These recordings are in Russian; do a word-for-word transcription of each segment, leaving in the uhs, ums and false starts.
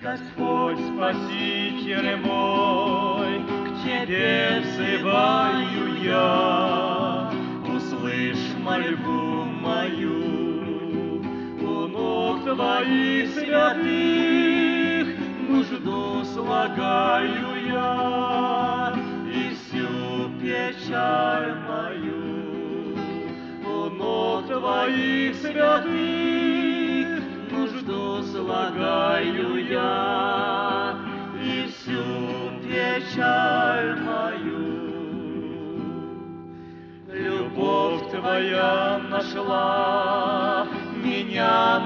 Господь, Спаситель мой, к Тебе взываю я, услышь мольбу мою, у ног Твоих святых нужду слагаю я, и всю печаль мою у ног Твоих святых нужду слагаю я, и всю печаль мою. Любовь Твоя нашла, меня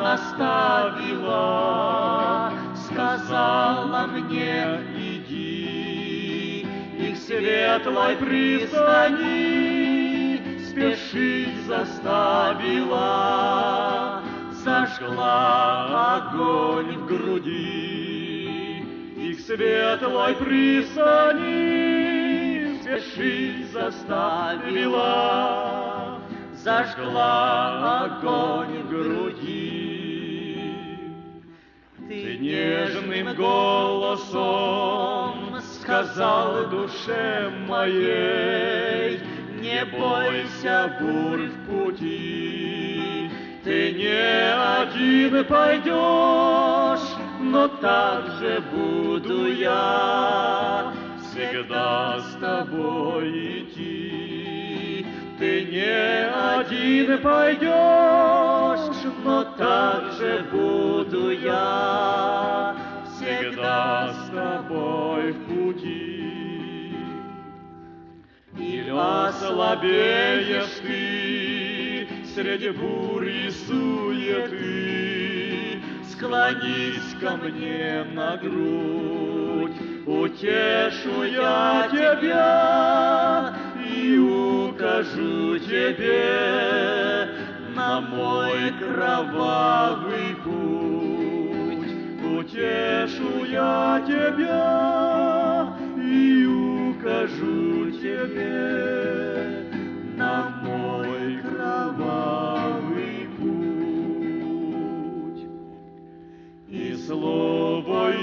наставила, сказала мне: иди, и к светлой пристани спешить заставила, зажгла огонь в груди, и к светлой пристани спешить заставила, зажгла огонь в груди. Ты нежным голосом сказал душе моей: не бойся бурь в пути, ты не один пойдешь, но так же буду я всегда с тобой идти. Ты не один пойдешь, но так же буду я всегда с тобой в пути. И ослабеешь ты среди бури суеты, склонись ко мне на грудь, утешу я тебя и укажу тебе на мой кровавый путь. Утешу я тебя и укажу тебе на мой кровавый путь. И слово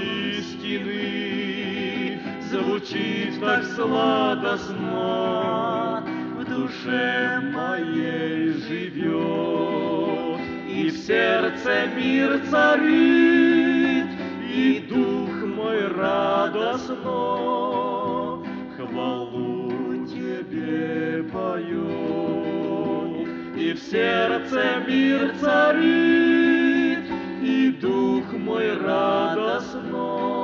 истины звучит так сладостно, в душе моей живет, и в сердце мир царит, и дух мой радостно хвалу Тебе поет. И в сердце мир царит, и дух мой радостно